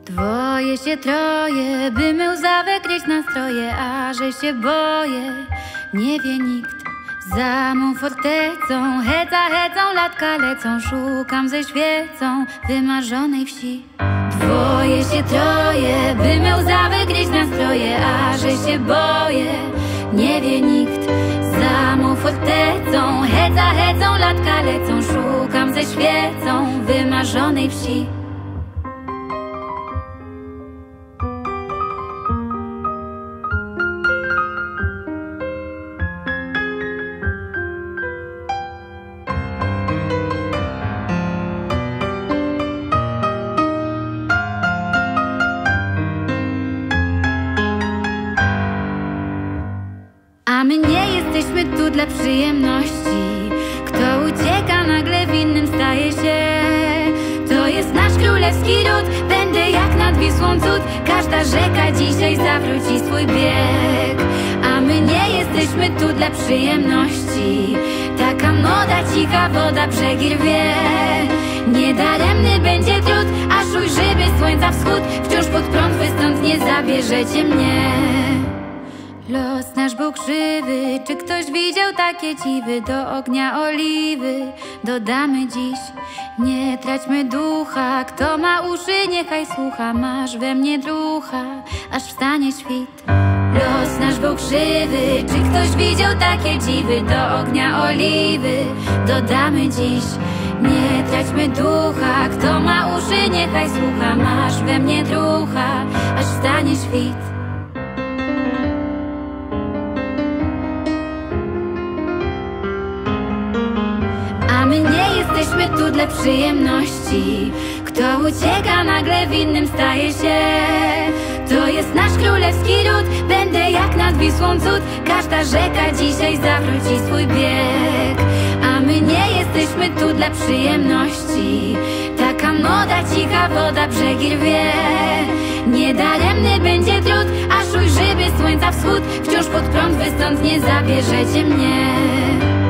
Dwoje się troje, by my łza wykryć nastroje, a że się boję, nie wie nikt. Za mą fortecą, hecą, latka lecą, szukam ze świecą wymarzonej wsi. Dwoje się troje, by my łza wykryć nastroje, a że się boję, nie wie nikt. Za mą fortecą, hecą, latka lecą, szukam ze świecą wymarzonej wsi. A my nie jesteśmy tu dla przyjemności. Kto ucieka, nagle winnym staje się. To jest nasz królewski ród, będę jak nad Wisłą cud. Każda rzeka dzisiaj zawróci swój bieg. A my nie jesteśmy tu dla przyjemności. Taka moda, cicha woda, brzegi rwie. Niedaremny będzie trud, aż ujrzymy słońca wschód. Wciąż pod prąd wy stąd nie zabierzecie mnie. Los nasz był krzywy, czy ktoś widział takie dziwy? Do ognia oliwy dodamy dziś. Nie traćmy ducha, kto ma uszy niechaj słucha. Masz we mnie drucha, aż wstanie świt. Los nasz był krzywy, czy ktoś widział takie dziwy? Do ognia oliwy dodamy dziś. Nie traćmy ducha, kto ma uszy niechaj słucha. Masz we mnie drucha, aż wstanie świt. A my nie jesteśmy tu dla przyjemności. Kto ucieka, nagle winnym staje się. To jest nasz królewski ród, będę jak nad Wisłą cud. Każda rzeka dzisiaj zawróci swój bieg. A my nie jesteśmy tu dla przyjemności. Taka moda, cicha woda, brzegi rwie. Niedaremny będzie trud, aż ujrzymy słońca wschód. Wciąż pod prąd wy stąd nie zabierzecie mnie.